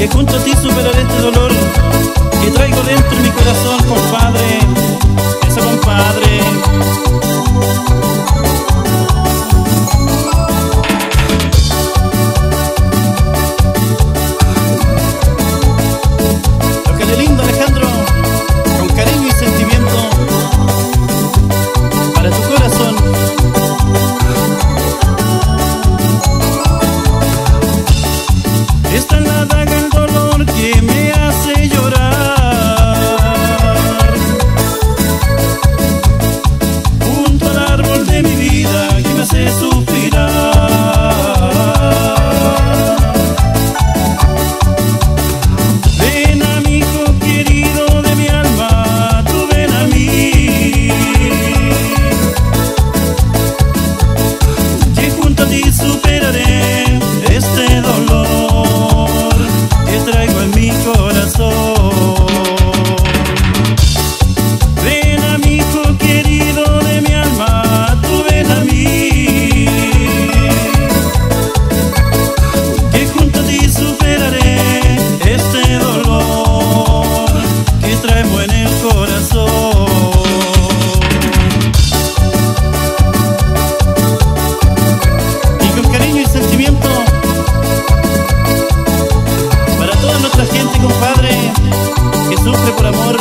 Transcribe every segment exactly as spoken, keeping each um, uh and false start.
que junto a ti superaré este dolor que traigo dentro de mi corazón, compadre. Eso, compadre. Lo que le lindo, Alejandro, con cariño y sentimiento para tu corazón. Esta es la daga, el dolor que me hace llorar, junto al árbol de mi vida que me hace suspirar. Ven a mi hijo querido de mi alma, tú ven a mí, que junto a ti superaré este dolor que traigo en mi corazón. Ven a mi hijo querido de mi alma, tú ven a mí, que junto a ti superaré este dolor que traigo en el corazón. Y con cariño y sentimiento para toda nuestra gente, compadre, que sufre por amor.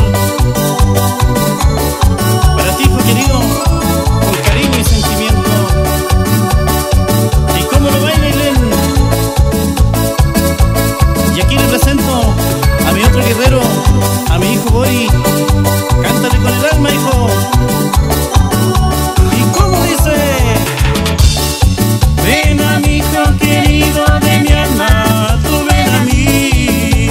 Para ti, hijo querido, con cariño y sentimiento. ¿Y cómo lo baila, Ailén? Y aquí le presento a mi otro guerrero, a mi hijo Bori. Cántale con el alma, hijo. ¿Y cómo dice? Ven a mi hijo querido de mi alma, tú ven a mí,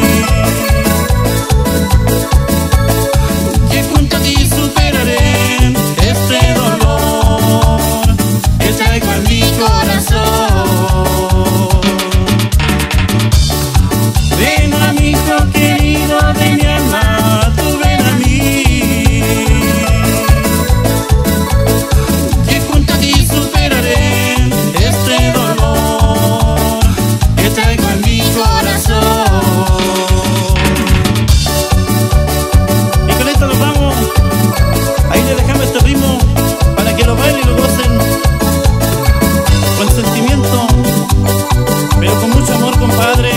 que junto a ti superaré este dolor que traigo en mi corazón. Ven a mi hijo querido de mi alma, tú ven a mí, que junto a ti superaré este dolor que traigo en mi corazón. Y con esto nos vamos. Ahí le dejamos este ritmo para que lo bailen y lo gocen con sentimiento, pero con mucho amor, compadre.